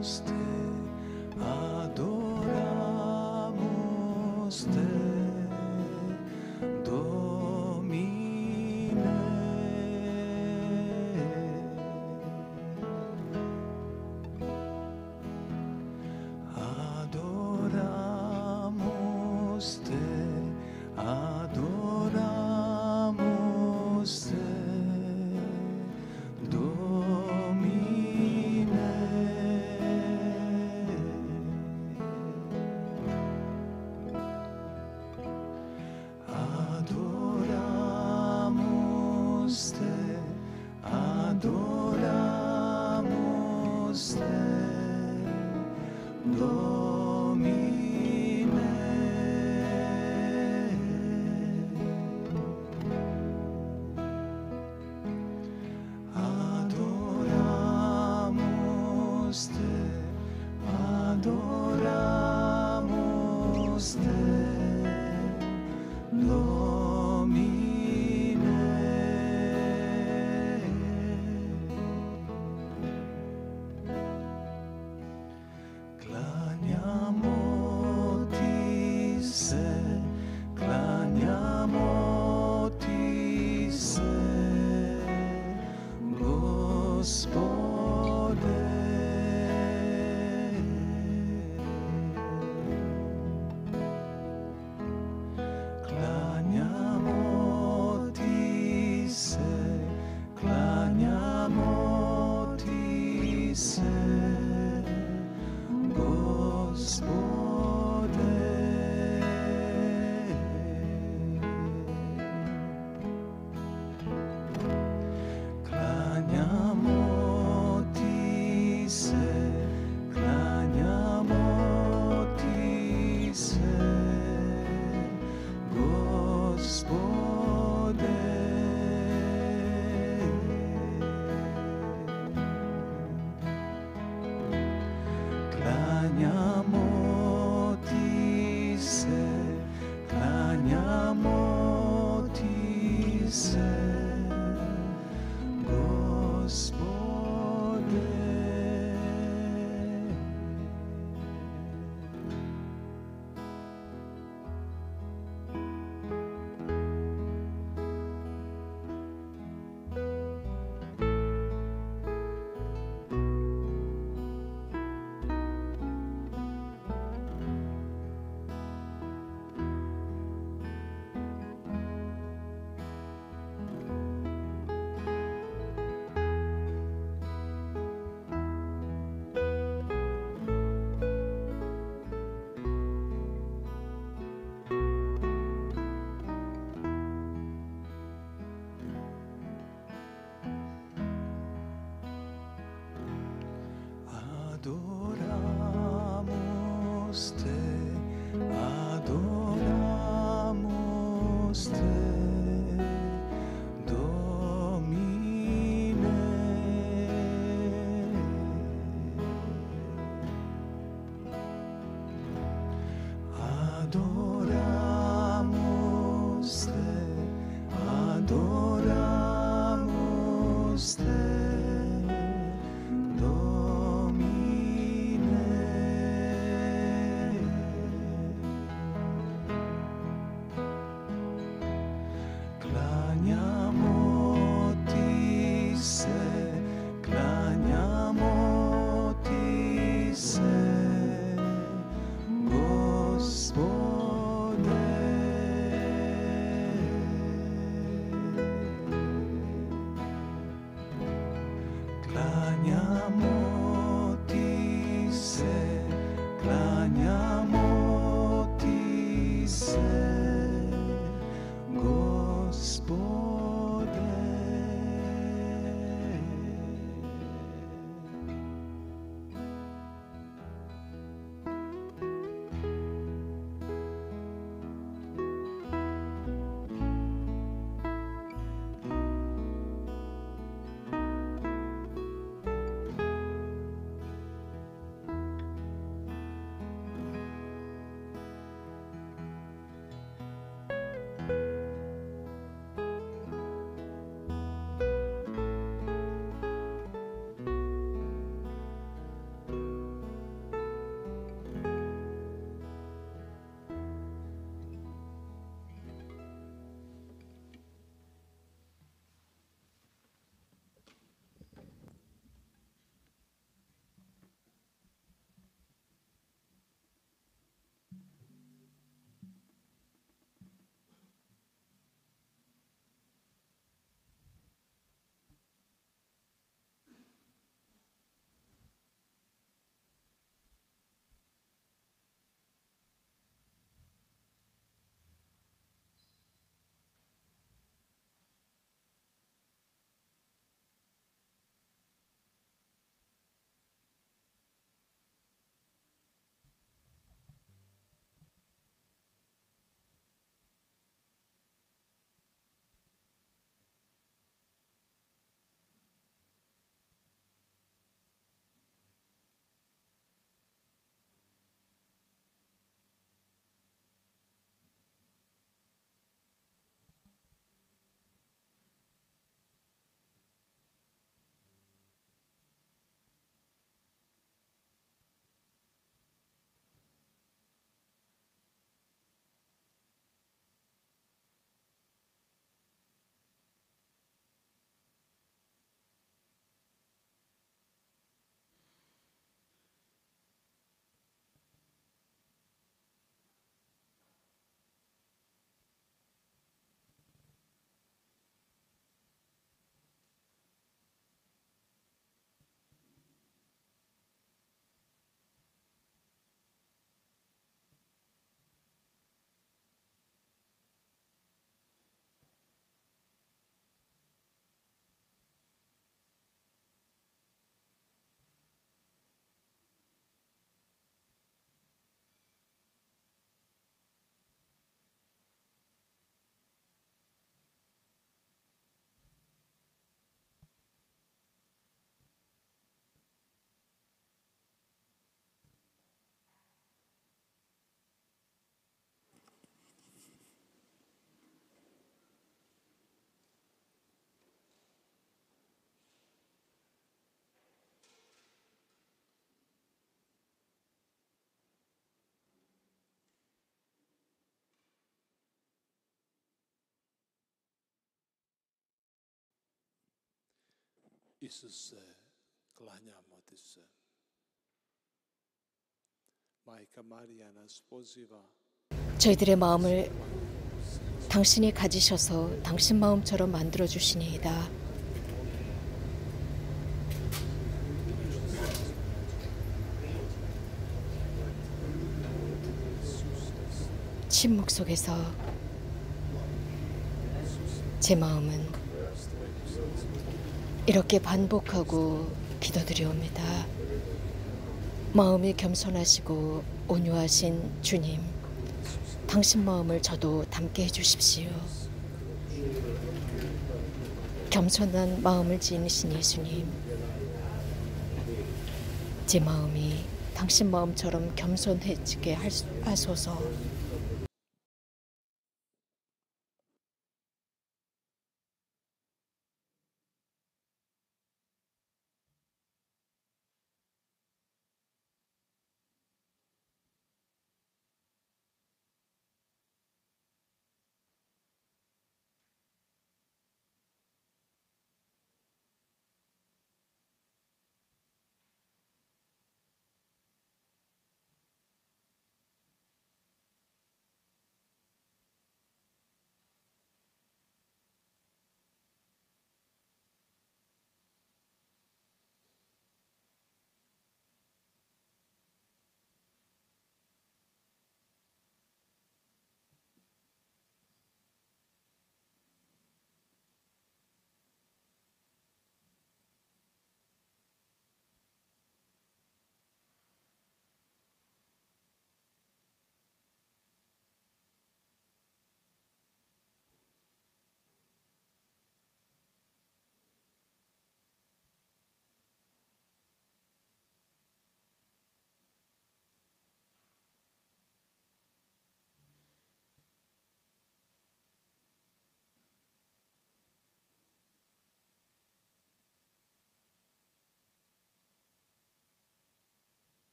adoramos te, Domine. Adoramos te, adoramos te, Domine. Adoramos te, adoramos te, Domine. Adoramos te, adoramos te, Domine. Klaniamo ti se, klaniamo ti se, Gospode. Klaniamo ti se, klaniamo ti se, Gospode. Klaniamo ti se, klaniamo ti se, Gospode. Klaniamo ti se, klaniamo ti se, Gospode. Adoramos te, adoramos te, Domine. Adoramos te, adoramos te, Klaniamo ti se, klaniamo ti se, Gospode. Klaniamo ti se, klaniamo ti se, Gospode. Isuse klaniamo ti se. Majka Mariana spoziva. 저희들의 마음을 당신이 가지셔서 당신 마음처럼 만들어 주시니이다. 침묵 속에서 제 마음은 이렇게 반복하고 기도드리옵니다. 마음이 겸손하시고 온유하신 주님, 당신 마음을 저도 담게 해주십시오. 겸손한 마음을 지니신 예수님, 제 마음이 당신 마음처럼 겸손해지게 하소서.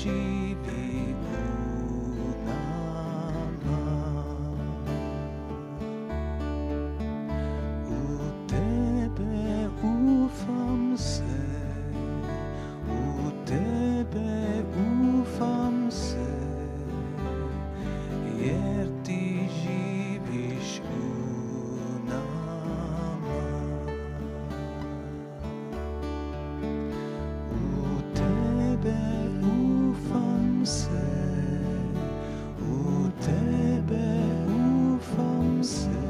živi u nama. U tebe ufam se, u tebe ufam se, jer ti živiš u nama. U tebe ufam se, u tebe ufam se,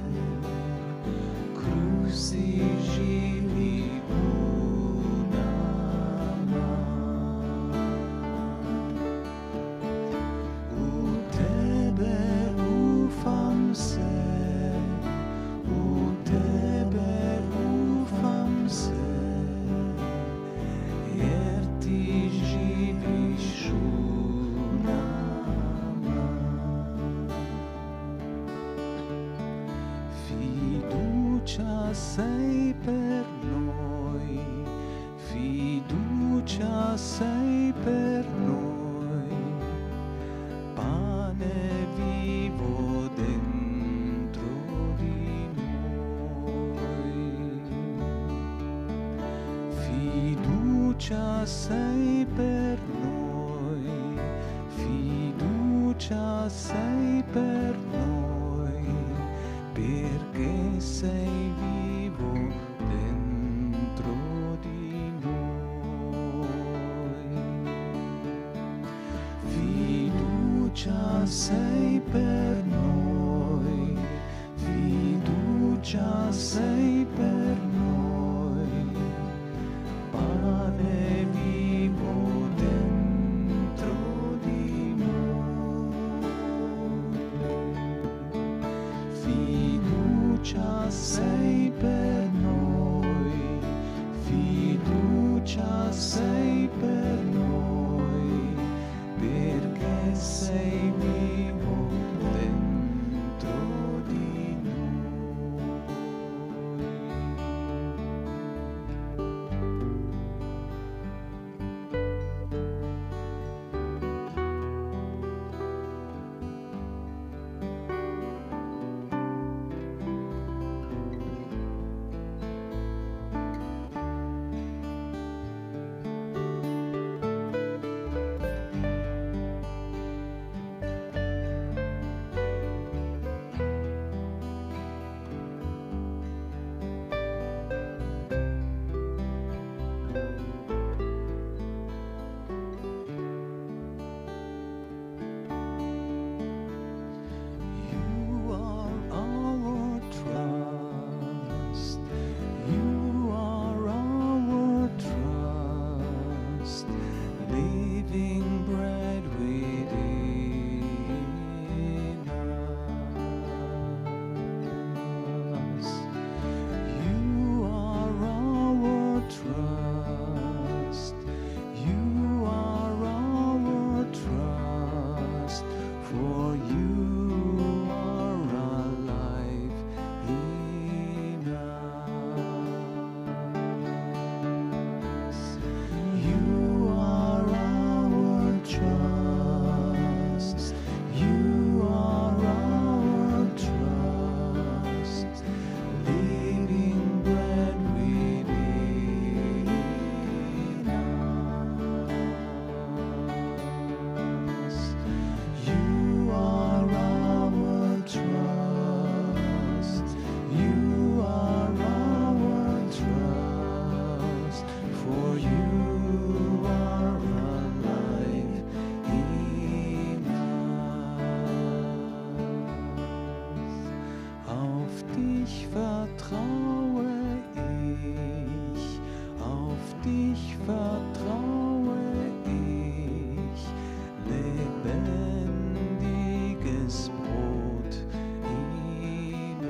kruzi živi u nama. U tebe ufam se, u tebe ufam se, jer ti živiš u nama. Fiducia sei per noi, fiducia sei per noi, pane vivo dentro di noi. Fiducia sei per noi, fiducia sei per noi, perché sei vivo dentro di noi. Fiducia sei per noi, fiducia sei per noi, pane vivo dentro di noi. Fiducia sei per noi, fiducia sei per noi, perché sei vivo dentro di noi. You are our trust, you are our trust, living bread within us. You are our trust, you are our trust, for you are alive in us. You are our trust, you are our trust, living bread within us. You are our trust, you are our trust, for you are alive in us. Auf dich vertraue ich, auf dich vertraue ich, lebendiges Brot in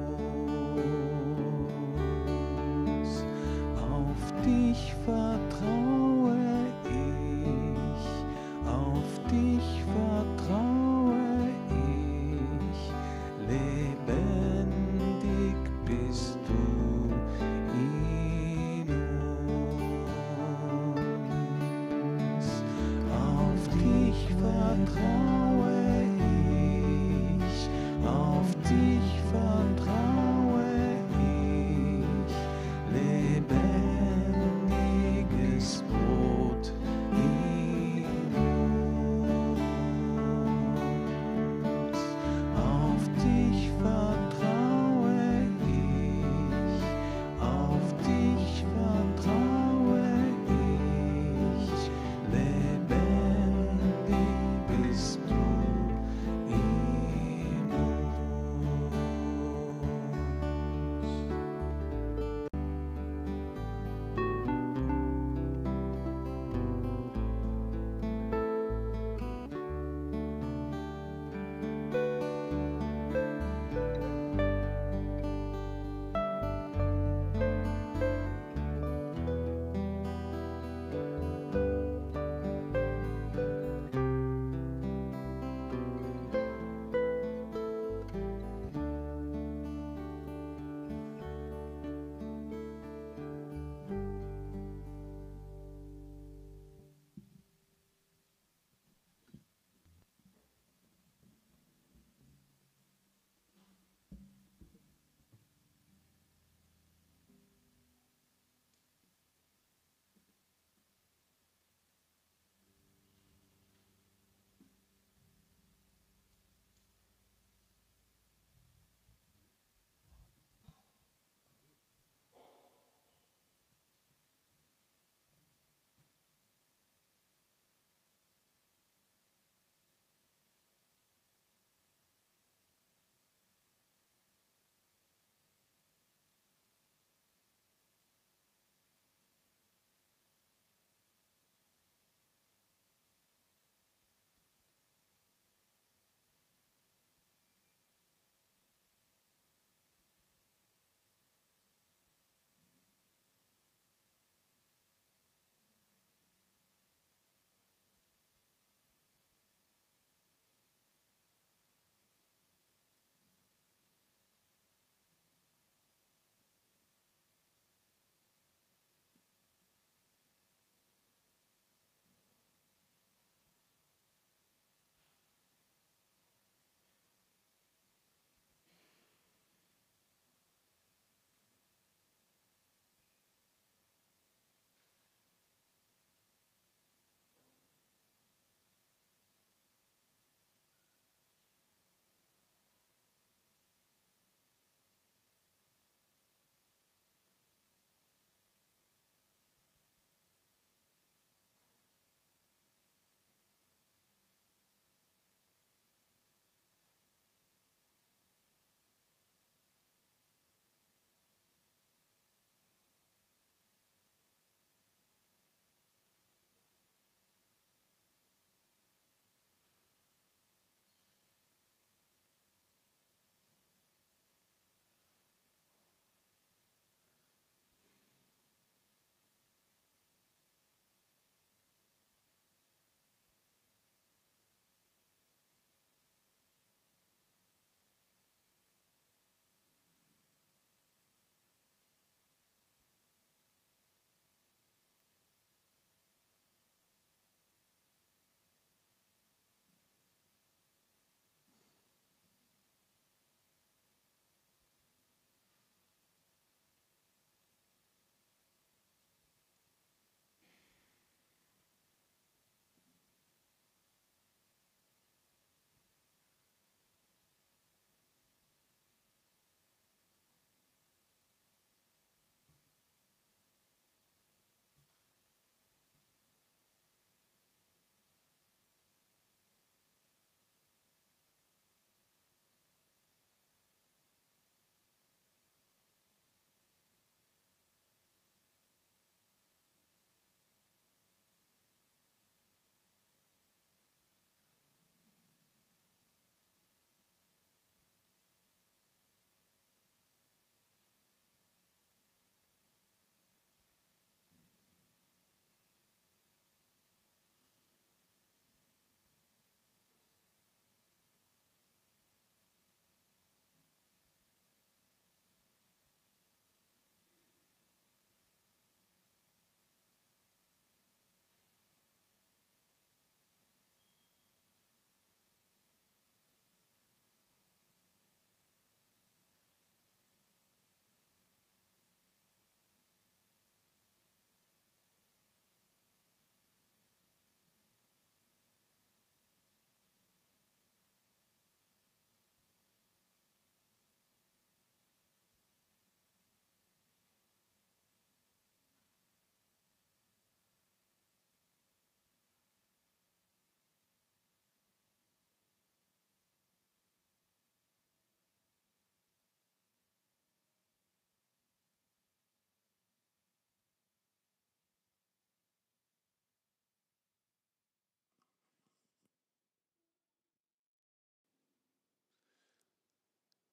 uns. Auf dich vertraue ich, auf dich vertraue ich, lebendig bist du in uns.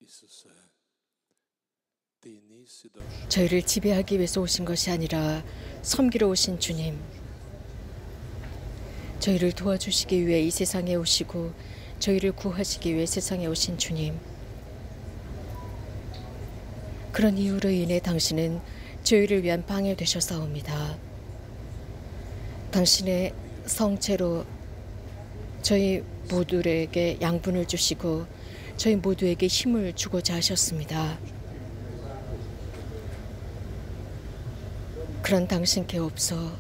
있었어요. 저희를 지배하기 위해서 오신 것이 아니라 섬기러 오신 주님, 저희를 도와주시기 위해 이 세상에 오시고 저희를 구하시기 위해 세상에 오신 주님, 그런 이유로 인해 당신은 저희를 위한 방해 되셔사옵니다. 당신의 성체로 저희 모두에게 양분을 주시고 저희 모두에게 힘을 주고자 하셨습니다. 그런 당신께 없어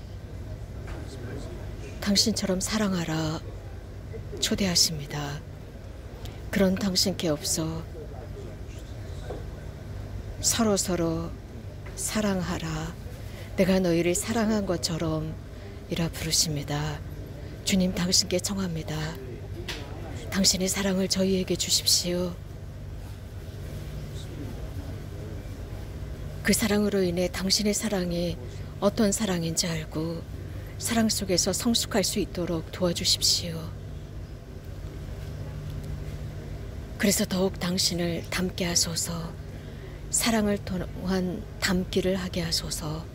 당신처럼 사랑하라 초대하십니다. 그런 당신께 없어 서로 사랑하라, 내가 너희를 사랑한 것처럼 이라 부르십니다. 주님, 당신께 청합니다. 당신의 사랑을 저희에게 주십시오. 그 사랑으로 인해 당신의 사랑이 어떤 사랑인지 알고 사랑 속에서 성숙할 수 있도록 도와주십시오. 그래서 더욱 당신을 닮게 하소서, 사랑을 통한 닮기를 하게 하소서.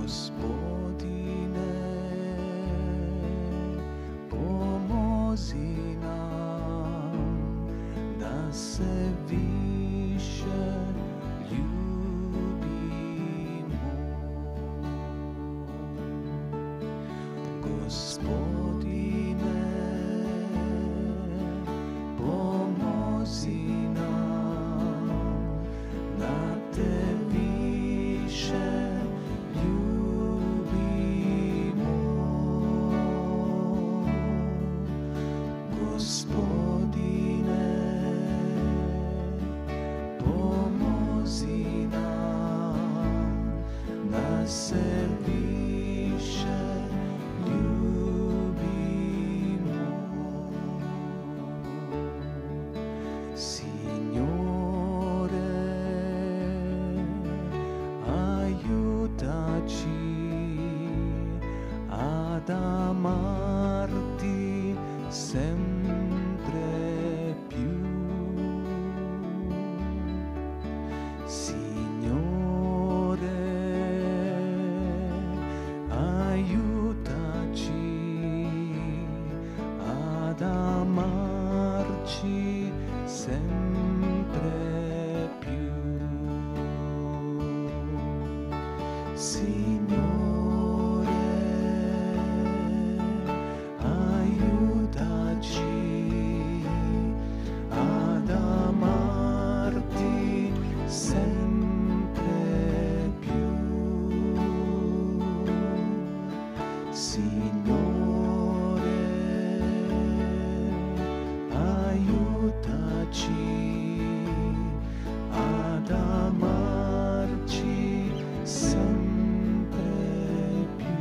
Gospodine, pomozi nam da se više ljubimo. Gospodine, pomozi nam da te više ljubimo. Gospodine, pomozi nam da se više ljubimo. Signore, aiutaci ad amarti sempre più. Signore, aiutaci ad amarci sempre più. Signore, aiutaci ad amarti sempre più. Signore, aiutaci ad amarci sempre più.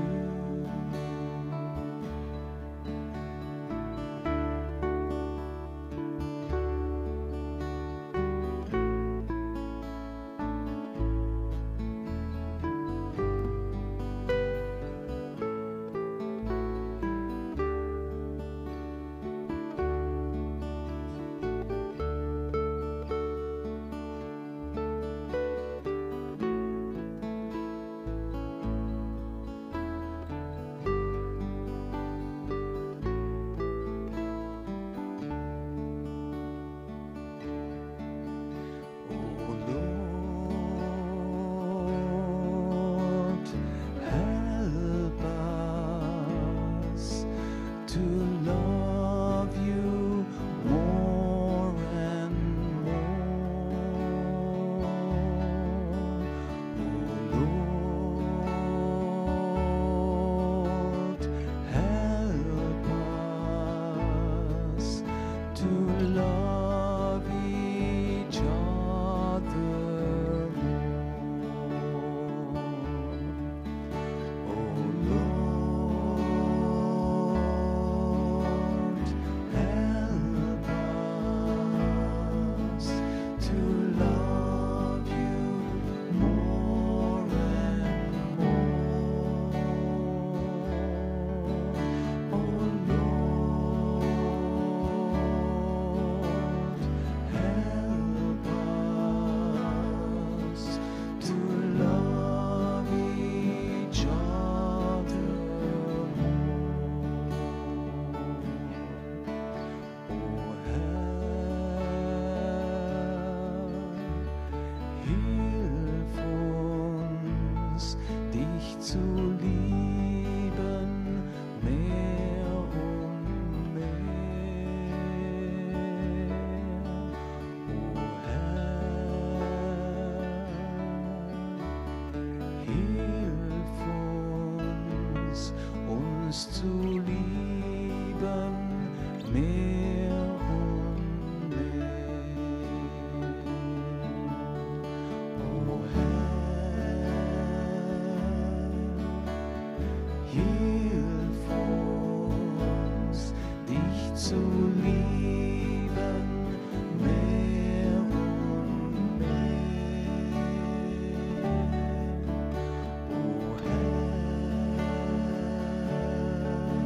To love you more and more. Oh Lord, help us to love each other more. Oh Lord, help us to love you more and more. Oh Lord, help us to love each other more. Oh Herr, hilf uns, dich zu lieben mehr und mehr. Oh Herr, hilf uns zu lieben mehr und mehr. Oh Herr, hilf uns, dich zu lieben mehr und mehr. Oh Herr,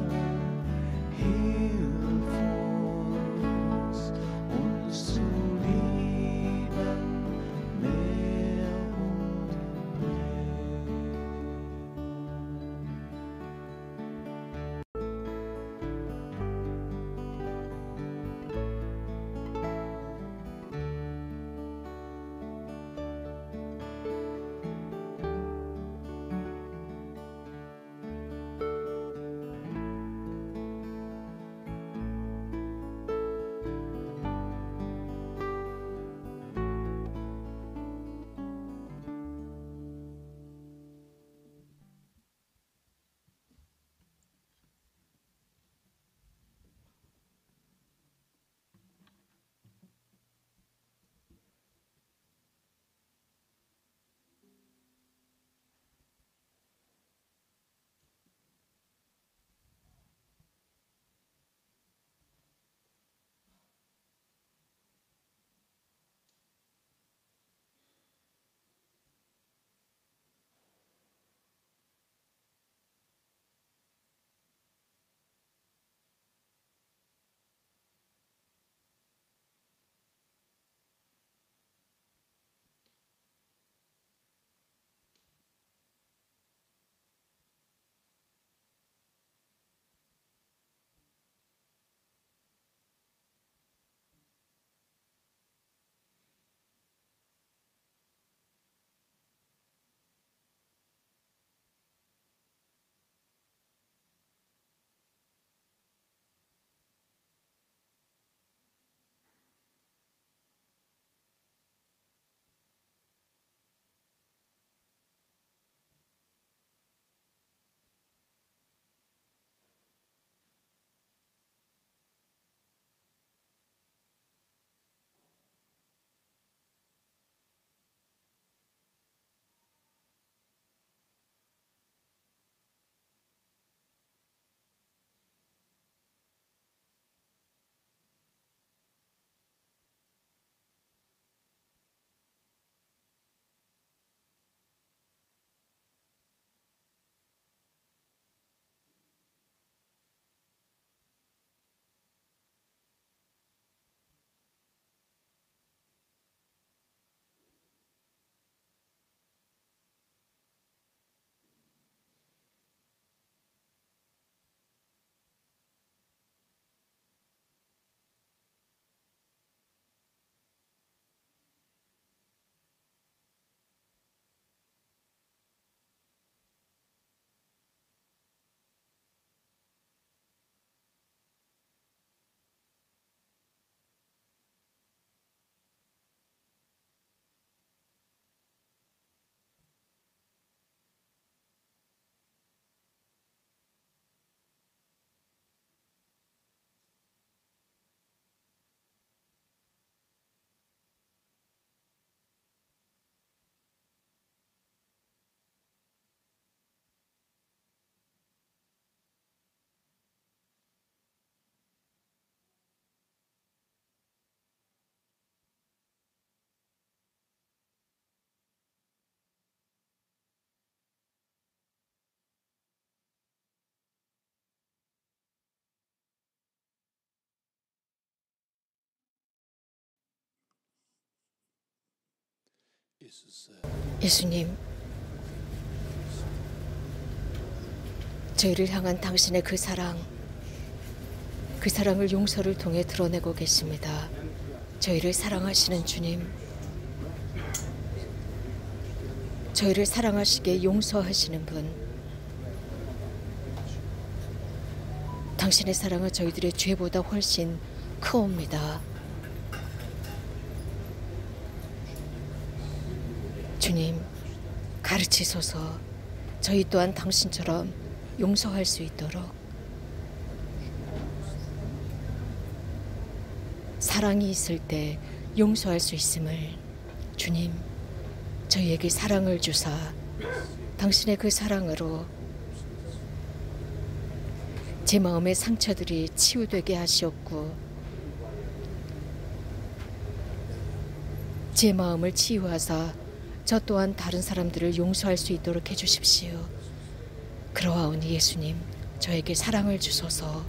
있으세요. 예수님, 저희를 향한 당신의 그 사랑을 용서를 통해 드러내고 계십니다. 저희를 사랑하시는 주님, 저희를 사랑하시게 용서하시는 분, 당신의 사랑은 저희들의 죄보다 훨씬 크옵니다. 주님, 가르치소서. 저희 또한 당신처럼 용서할 수 있도록, 사랑이 있을 때 용서할 수 있음을 주님, 저희에게 사랑을 주사 당신의 그 사랑으로 제 마음의 상처들이 치유되게 하시옵고 제 마음을 치유하사 저 또한 다른 사람들을 용서할 수 있도록 해주십시오. 그러하오니 예수님, 저에게 사랑을 주소서.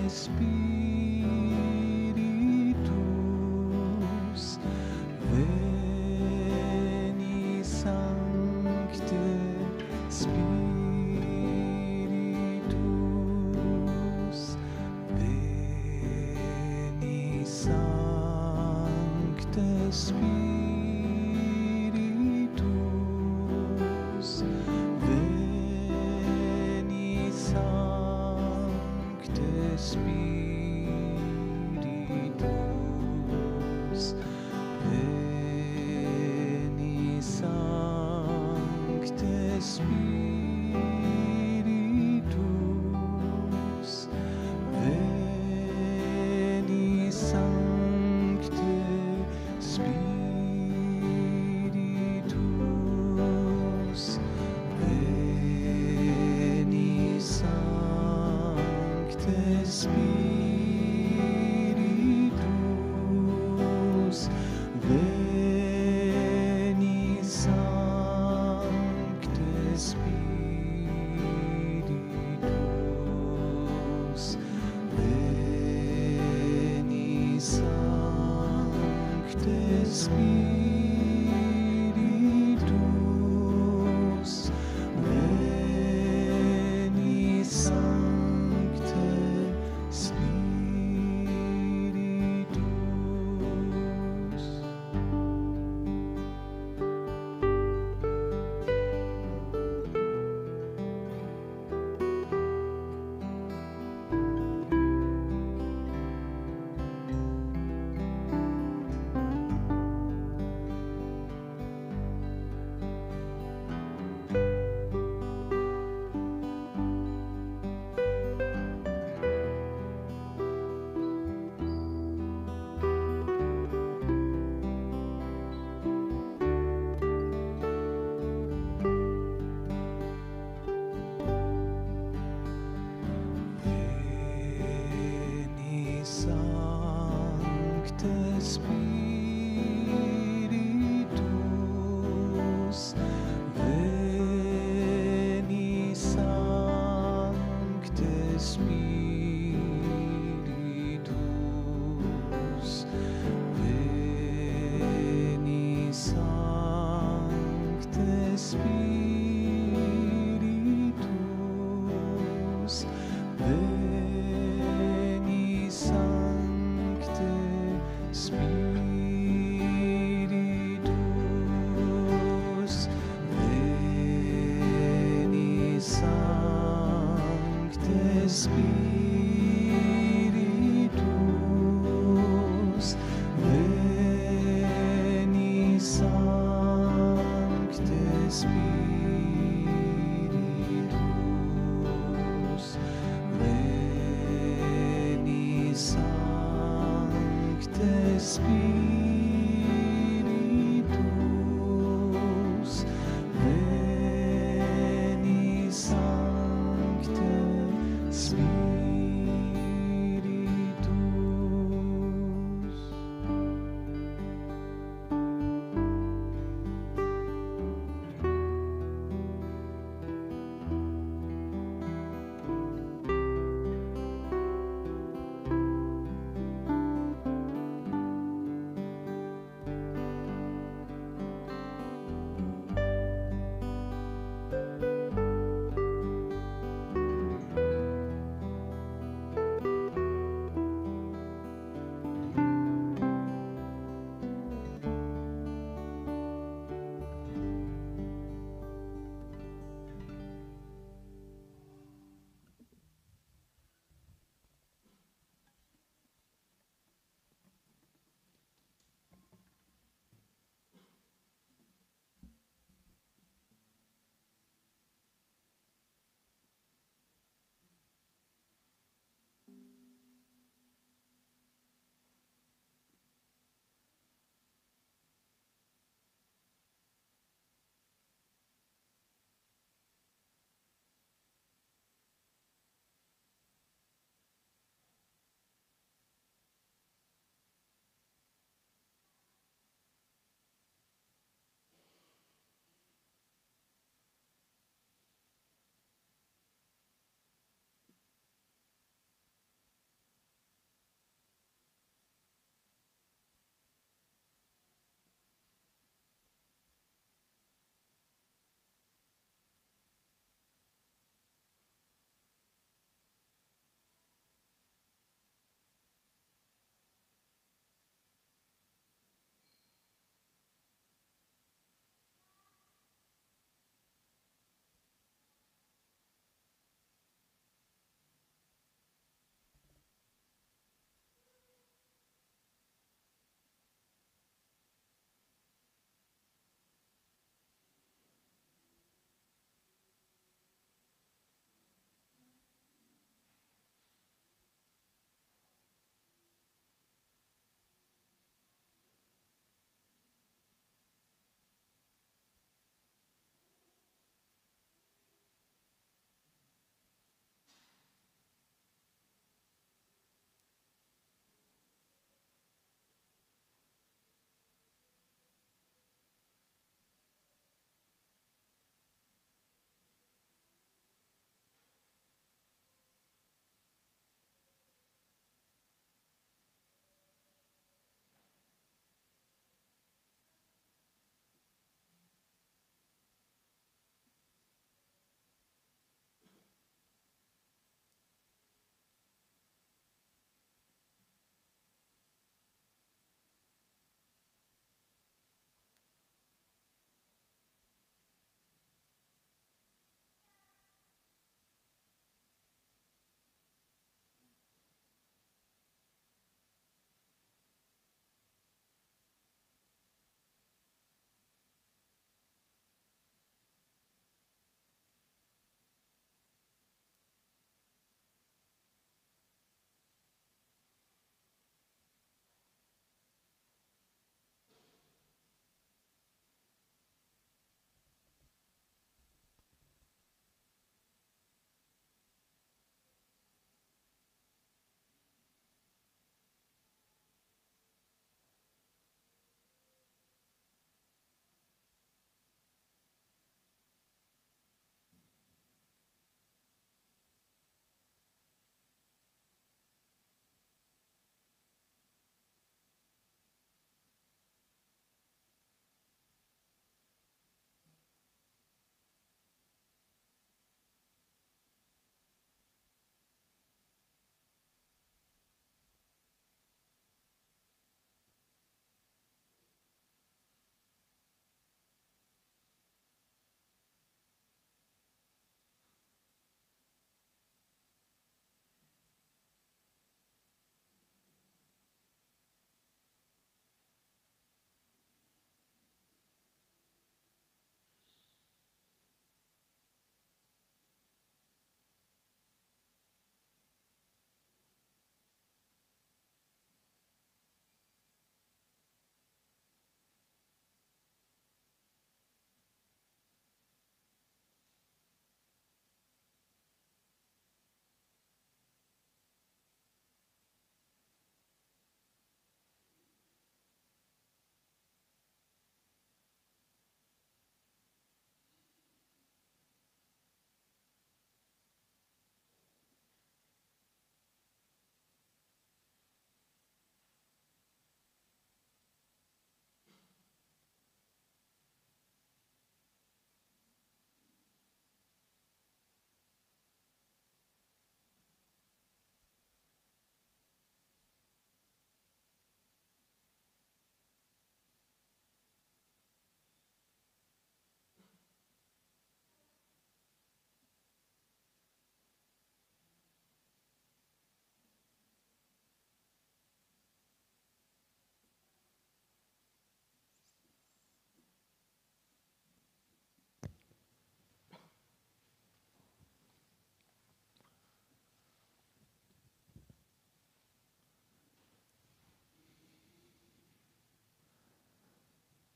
Spiritus, veni Sancte Spiritus, veni Sancte Spiritus, veni Sancte Spiritus, veni Sancte Spiritus, veni Sancte Spiritus, veni Sancte Spiritus, veni Sancte Spiritus, veni Sancte Spiritus, veni Sancte Spiritus. Veni Sancte Spiritus, veni Sancte Spiritus, veni Sancte Spiritus, veni Sancte Spiritus, veni Sancte Spiritus, veni Sancte Spiritus, veni Sancte Spiritus, veni Sancte Spiritus.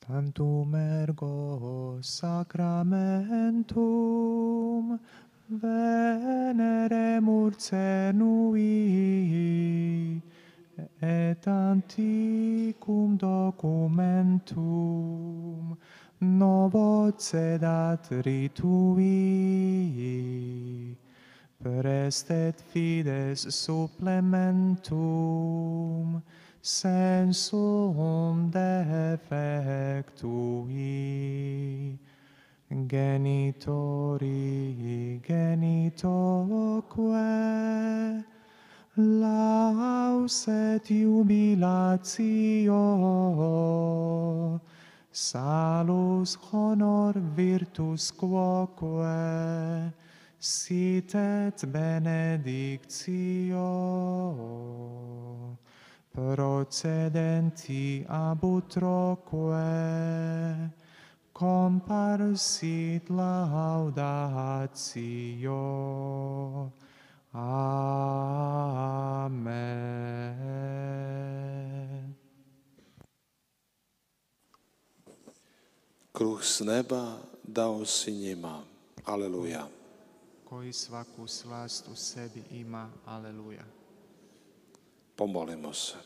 Tantum ergo sacramentum veneremur cenui et antiquum documentum novo cedat ritui prestet fides supplementum sensum defectui genitori genitoque laus et jubilatio salus honor virtus quoque sit et benedictio procedenti ab utroque comparsit laudatio. Amen. Kruh s neba dao si njima. Aleluja. Koji svaku slast u sebi ima. Aleluja. Pomolimo se.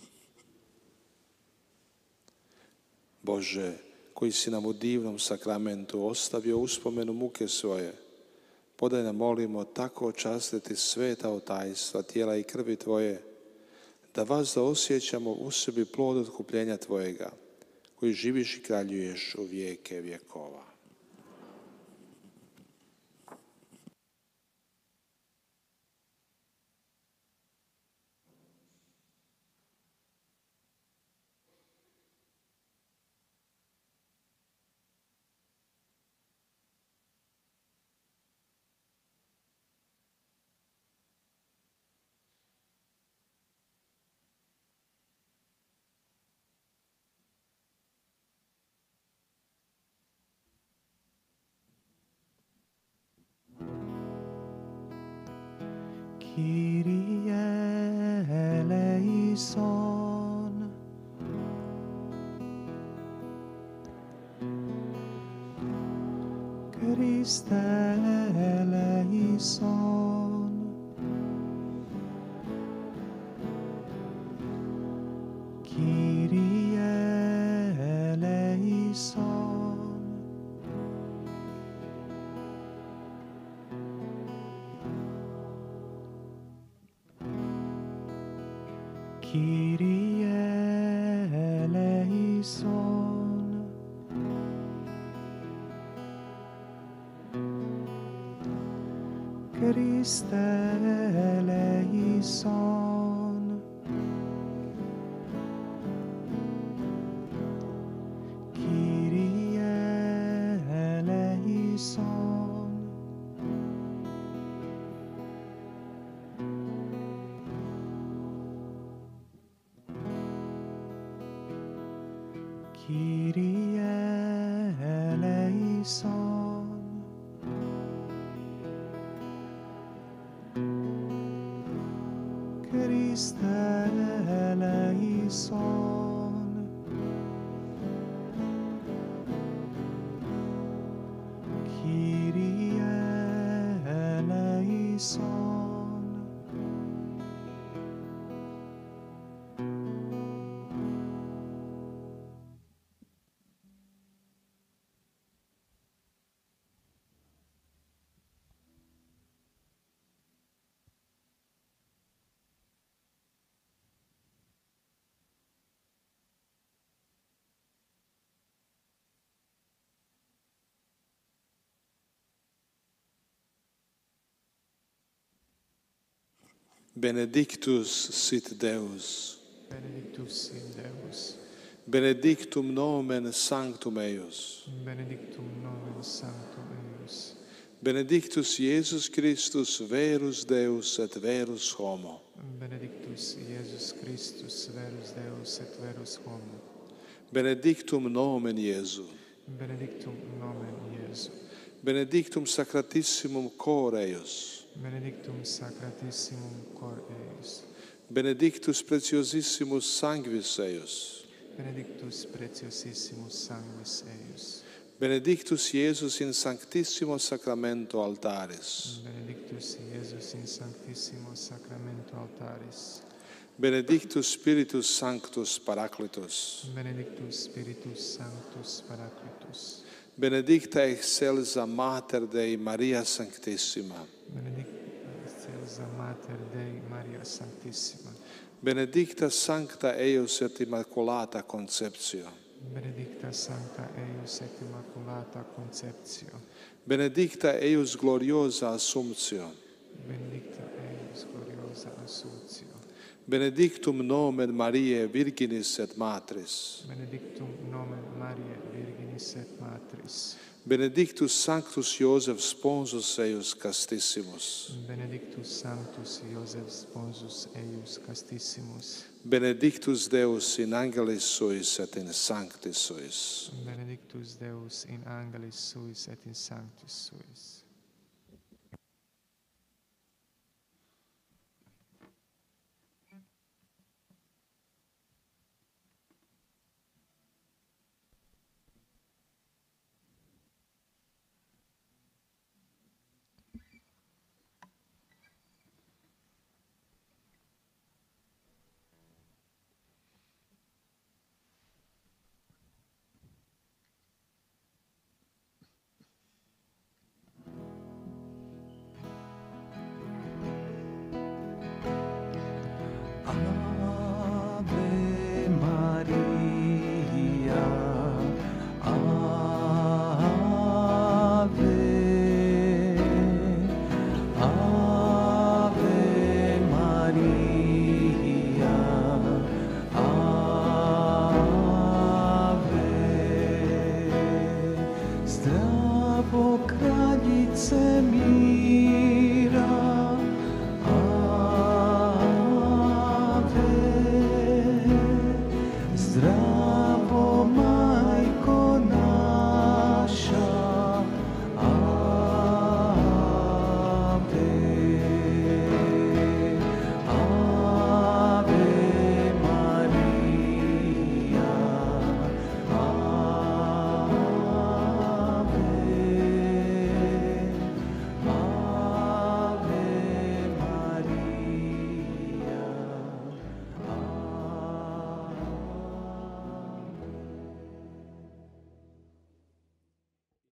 Bože, koji si nam u divnom sakramentu ostavio uspomenu muke svoje, podaj nam, molimo, tako očastiti sveta tajstva, tijela i krvi Tvoje, da vas da osjećamo u sebi plod otkupljenja Tvojega, koji živiš i kraljuješ u vijeke vjekova. Kyrie eleison. Christe eleison. Kyrie eleison. Kyrie eleison. Christe eleison. Kyrie eleison. Kyrie eleison. Christe eleison. Kyrie eleison. Benedictus sit Deus. Benedictus in Deus. Benedictum nomen sanctum eius. Benedictum nomen sanctum eius. Benedictus Iesus Christus verus Deus et verus homo. Benedictus Iesus Christus verus Deus et verus homo. Benedictum nomen Iesu. Benedictum nomen Iesu. Benedictum sacratissimum cor eius. Benedictum sacratissimum cor eius. Benedictus preciosissimus sanguis eius. benedictus preciosissimus sanguis eius, Benedictus Iesus in sanctissimo sacramento altaris. benedictus Iesus in sanctissimo sacramento altaris, Benedictus Spiritus Sanctus Paracletus. benedictus Spiritus Sanctus Paracletus, Benedicta excelsa Mater Dei Maria Sanctissima. benedicta excelsa Mater Dei Maria Sanctissima, Benedicta Sancta eius et Immaculata Conceptio. benedicta Sancta eius et Immaculata Conceptio, Benedicta eius gloriosa Assumptio. benedicta eius gloriosa Assumptio, Benedictum nomen Mariae Virginis et Matris. benedictum nomen Mariae Virginis et Matris, Benedictus Sanctus Iosef Sponsus eius castissimus. benedictus Sanctus Iosef Sponsus eius castissimus, Benedictus Deus in angelis suis et in sanctis suis. benedictus Deus in angelis suis et in sanctis suis.